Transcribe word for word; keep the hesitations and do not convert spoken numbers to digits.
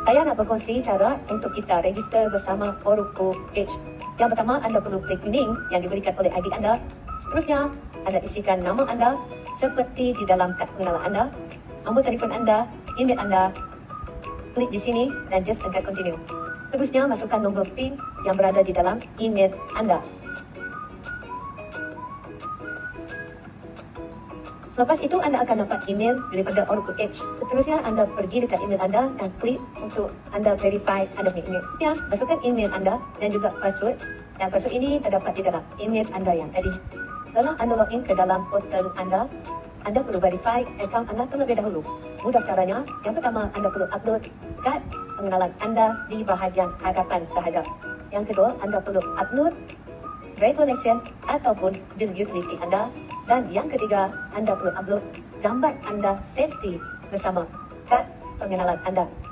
Saya nak berkongsi cara untuk kita register bersama Oracle Edge. Yang pertama, anda perlu klik link yang diberikan oleh I D anda. Seterusnya, anda isikan nama anda seperti di dalam kad pengenalan anda, nombor telefon anda, email anda. Klik di sini dan just tekan continue. Seterusnya, masukkan nombor PIN yang berada di dalam email anda. Selepas itu, anda akan dapat email daripada Oracle Edge. Seterusnya, anda pergi dekat email anda dan klik untuk anda verify anda punya email. Ya, masukkan email anda dan juga password. Dan password ini terdapat di dalam email anda yang tadi. Setelah anda login ke dalam portal anda, anda perlu verify akaun anda terlebih dahulu. Mudah caranya. Yang pertama, anda perlu upload kad pengenalan anda di bahagian hadapan sahaja. Yang kedua, anda perlu upload driver license ataupun bil utility anda. Dan yang ketiga, anda perlu upload gambar anda selfie bersama kad pengenalan anda.